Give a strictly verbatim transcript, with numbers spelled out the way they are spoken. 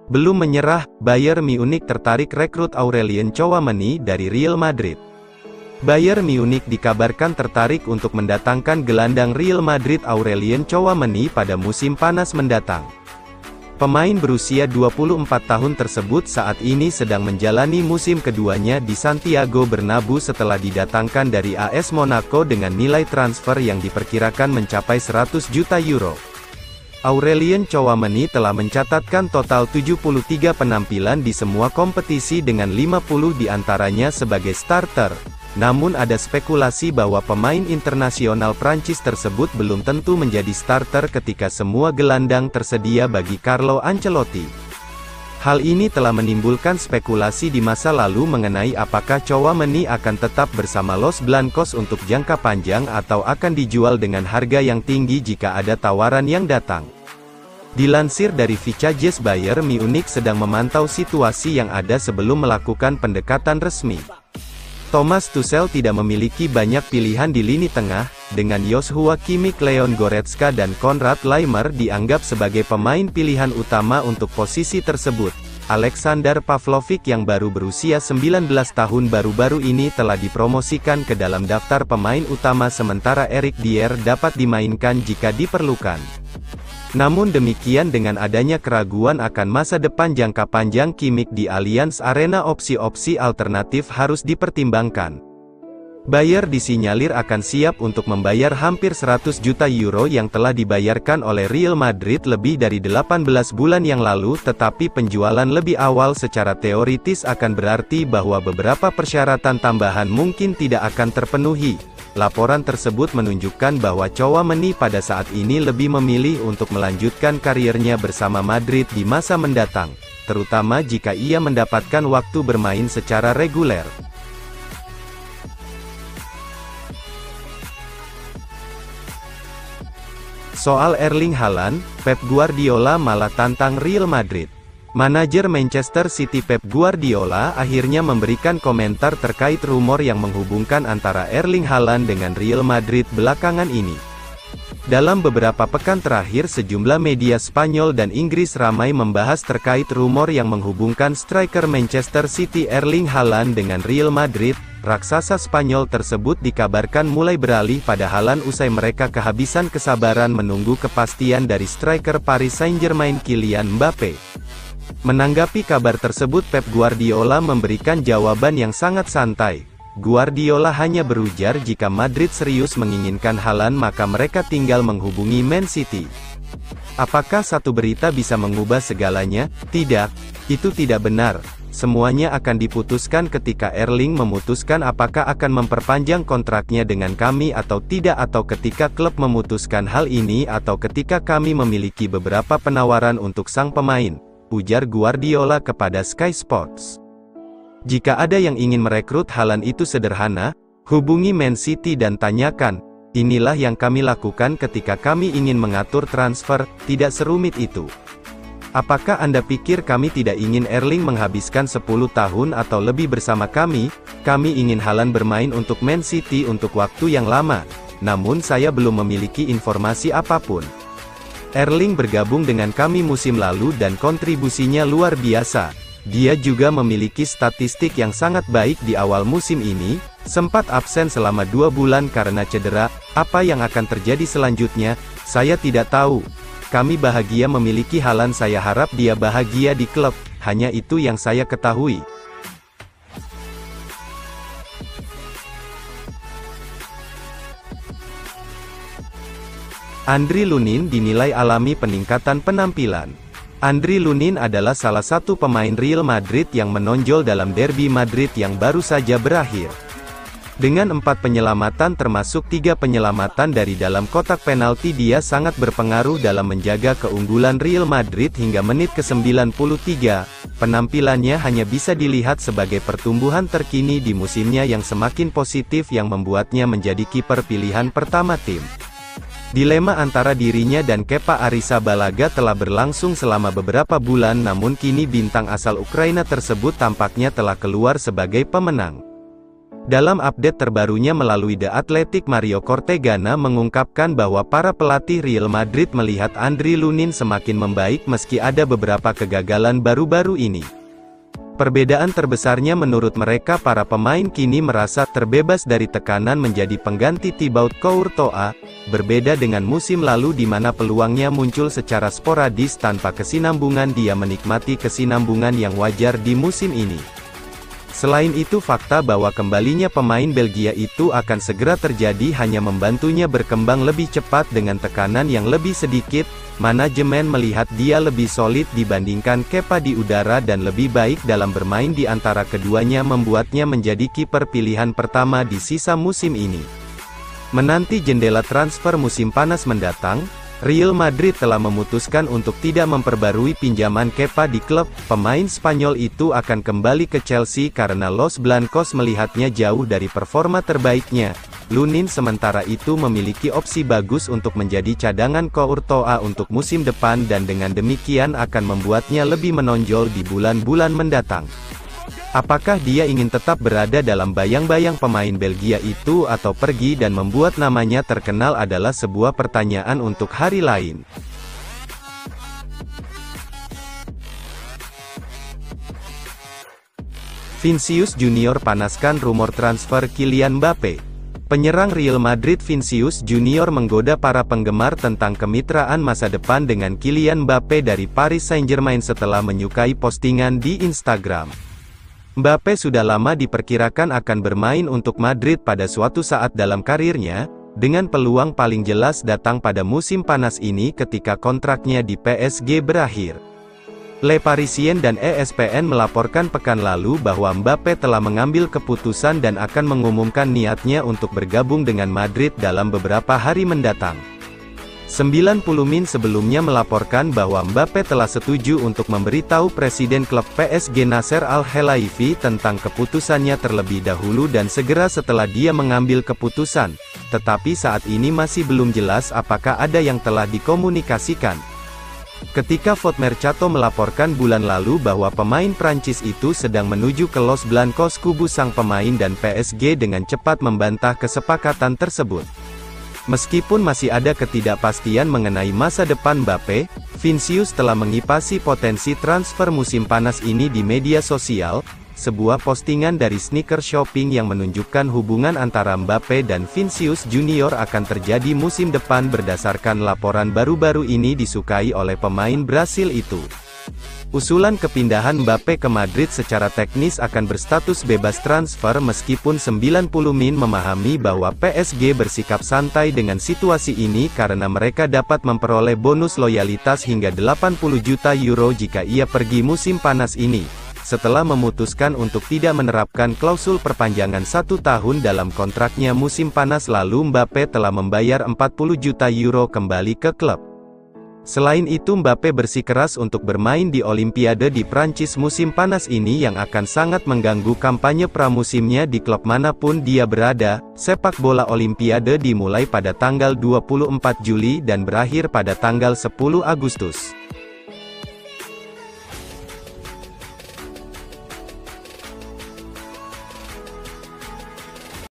Belum menyerah, Bayern Munich tertarik rekrut Aurelien Tchouameni dari Real Madrid. Bayern Munich dikabarkan tertarik untuk mendatangkan gelandang Real Madrid Aurelien Tchouameni pada musim panas mendatang. Pemain berusia dua puluh empat tahun tersebut saat ini sedang menjalani musim keduanya di Santiago Bernabeu setelah didatangkan dari A S Monaco dengan nilai transfer yang diperkirakan mencapai seratus juta euro. Aurelien Tchouameni telah mencatatkan total tujuh puluh tiga penampilan di semua kompetisi dengan lima puluh diantaranya sebagai starter. Namun ada spekulasi bahwa pemain internasional Prancis tersebut belum tentu menjadi starter ketika semua gelandang tersedia bagi Carlo Ancelotti. Hal ini telah menimbulkan spekulasi di masa lalu mengenai apakah Tchouameni akan tetap bersama Los Blancos untuk jangka panjang atau akan dijual dengan harga yang tinggi jika ada tawaran yang datang. Dilansir dari Vicajes, Bayern Munich sedang memantau situasi yang ada sebelum melakukan pendekatan resmi. Thomas Tuchel tidak memiliki banyak pilihan di lini tengah, dengan Joshua Kimmich, Leon Goretzka dan Konrad Laimer dianggap sebagai pemain pilihan utama untuk posisi tersebut. Alexander Pavlovic yang baru berusia sembilan belas tahun baru-baru ini telah dipromosikan ke dalam daftar pemain utama sementara Eric Dier dapat dimainkan jika diperlukan. Namun demikian dengan adanya keraguan akan masa depan jangka panjang Kimmich di Allianz Arena, opsi-opsi alternatif harus dipertimbangkan. Bayern disinyalir akan siap untuk membayar hampir seratus juta euro yang telah dibayarkan oleh Real Madrid lebih dari delapan belas bulan yang lalu, tetapi penjualan lebih awal secara teoritis akan berarti bahwa beberapa persyaratan tambahan mungkin tidak akan terpenuhi. Laporan tersebut menunjukkan bahwa Tchouameni pada saat ini lebih memilih untuk melanjutkan karirnya bersama Madrid di masa mendatang, terutama jika ia mendapatkan waktu bermain secara reguler. Soal Erling Haaland, Pep Guardiola malah tantang Real Madrid. Manajer Manchester City Pep Guardiola akhirnya memberikan komentar terkait rumor yang menghubungkan antara Erling Haaland dengan Real Madrid belakangan ini. Dalam beberapa pekan terakhir sejumlah media Spanyol dan Inggris ramai membahas terkait rumor yang menghubungkan striker Manchester City Erling Haaland dengan Real Madrid. Raksasa Spanyol tersebut dikabarkan mulai beralih pada Haaland usai mereka kehabisan kesabaran menunggu kepastian dari striker Paris Saint-Germain Kylian Mbappe. Menanggapi kabar tersebut, Pep Guardiola memberikan jawaban yang sangat santai. Guardiola hanya berujar jika Madrid serius menginginkan Haaland maka mereka tinggal menghubungi Man City. Apakah satu berita bisa mengubah segalanya? Tidak, itu tidak benar. Semuanya akan diputuskan ketika Erling memutuskan apakah akan memperpanjang kontraknya dengan kami atau tidak, atau ketika klub memutuskan hal ini, atau ketika kami memiliki beberapa penawaran untuk sang pemain, ujar Guardiola kepada Sky Sports. Jika ada yang ingin merekrut Haaland itu sederhana, hubungi Man City dan tanyakan. Inilah yang kami lakukan ketika kami ingin mengatur transfer, tidak serumit itu. Apakah Anda pikir kami tidak ingin Erling menghabiskan sepuluh tahun atau lebih bersama kami? Kami ingin Haaland bermain untuk Man City untuk waktu yang lama. Namun saya belum memiliki informasi apapun. Erling bergabung dengan kami musim lalu dan kontribusinya luar biasa. Dia juga memiliki statistik yang sangat baik di awal musim ini, sempat absen selama dua bulan karena cedera. Apa yang akan terjadi selanjutnya? Saya tidak tahu. Kami bahagia memiliki Haaland, saya harap dia bahagia di klub, hanya itu yang saya ketahui. Andriy Lunin dinilai alami peningkatan penampilan. Andriy Lunin adalah salah satu pemain Real Madrid yang menonjol dalam derby Madrid yang baru saja berakhir. Dengan empat penyelamatan termasuk tiga penyelamatan dari dalam kotak penalti, dia sangat berpengaruh dalam menjaga keunggulan Real Madrid hingga menit ke sembilan puluh tiga. Penampilannya hanya bisa dilihat sebagai pertumbuhan terkini di musimnya yang semakin positif yang membuatnya menjadi kiper pilihan pertama tim. Dilema antara dirinya dan Kepa Arrizabalaga telah berlangsung selama beberapa bulan, namun kini bintang asal Ukraina tersebut tampaknya telah keluar sebagai pemenang. Dalam update terbarunya melalui The Athletic, Mario Cortegana mengungkapkan bahwa para pelatih Real Madrid melihat Andriy Lunin semakin membaik meski ada beberapa kegagalan baru-baru ini. Perbedaan terbesarnya menurut mereka para pemain kini merasa terbebas dari tekanan menjadi pengganti Thibaut Courtois, berbeda dengan musim lalu di mana peluangnya muncul secara sporadis tanpa kesinambungan. Dia menikmati kesinambungan yang wajar di musim ini. Selain itu, fakta bahwa kembalinya pemain Belgia itu akan segera terjadi hanya membantunya berkembang lebih cepat dengan tekanan yang lebih sedikit. Manajemen melihat dia lebih solid dibandingkan Kepa di udara dan lebih baik dalam bermain di antara keduanya, membuatnya menjadi kiper pilihan pertama di sisa musim ini. Menanti jendela transfer musim panas mendatang, Real Madrid telah memutuskan untuk tidak memperbarui pinjaman Kepa di klub. Pemain Spanyol itu akan kembali ke Chelsea karena Los Blancos melihatnya jauh dari performa terbaiknya. Lunin sementara itu memiliki opsi bagus untuk menjadi cadangan Courtois untuk musim depan dan dengan demikian akan membuatnya lebih menonjol di bulan-bulan mendatang. Apakah dia ingin tetap berada dalam bayang-bayang pemain Belgia itu atau pergi dan membuat namanya terkenal adalah sebuah pertanyaan untuk hari lain. Vinicius Junior panaskan rumor transfer Kylian Mbappe. Penyerang Real Madrid Vinicius Junior menggoda para penggemar tentang kemitraan masa depan dengan Kylian Mbappe dari Paris Saint-Germain setelah menyukai postingan di Instagram. Mbappe sudah lama diperkirakan akan bermain untuk Madrid pada suatu saat dalam karirnya, dengan peluang paling jelas datang pada musim panas ini ketika kontraknya di P S G berakhir. Le Parisien dan E S P N melaporkan pekan lalu bahwa Mbappe telah mengambil keputusan dan akan mengumumkan niatnya untuk bergabung dengan Madrid dalam beberapa hari mendatang. sembilan puluh Min sebelumnya melaporkan bahwa Mbappe telah setuju untuk memberitahu Presiden klub P S G Nasser Al-Khelaifi tentang keputusannya terlebih dahulu dan segera setelah dia mengambil keputusan, tetapi saat ini masih belum jelas apakah ada yang telah dikomunikasikan. Ketika Foot Mercato melaporkan bulan lalu bahwa pemain Prancis itu sedang menuju ke Los Blancos, kubu sang pemain dan P S G dengan cepat membantah kesepakatan tersebut. Meskipun masih ada ketidakpastian mengenai masa depan Mbappe, Vinicius telah mengipasi potensi transfer musim panas ini di media sosial. Sebuah postingan dari Sneaker Shopping yang menunjukkan hubungan antara Mbappe dan Vinicius Junior akan terjadi musim depan. Berdasarkan laporan baru-baru ini disukai oleh pemain Brasil itu. Usulan kepindahan Mbappe ke Madrid secara teknis akan berstatus bebas transfer meskipun sembilan puluh Min memahami bahwa P S G bersikap santai dengan situasi ini karena mereka dapat memperoleh bonus loyalitas hingga delapan puluh juta euro jika ia pergi musim panas ini. Setelah memutuskan untuk tidak menerapkan klausul perpanjangan satu tahun dalam kontraknya musim panas lalu, Mbappe telah membayar empat puluh juta euro kembali ke klub. Selain itu, Mbappe bersikeras untuk bermain di Olimpiade di Prancis musim panas ini yang akan sangat mengganggu kampanye pramusimnya di klub manapun dia berada. Sepak bola Olimpiade dimulai pada tanggal dua puluh empat Juli dan berakhir pada tanggal sepuluh Agustus.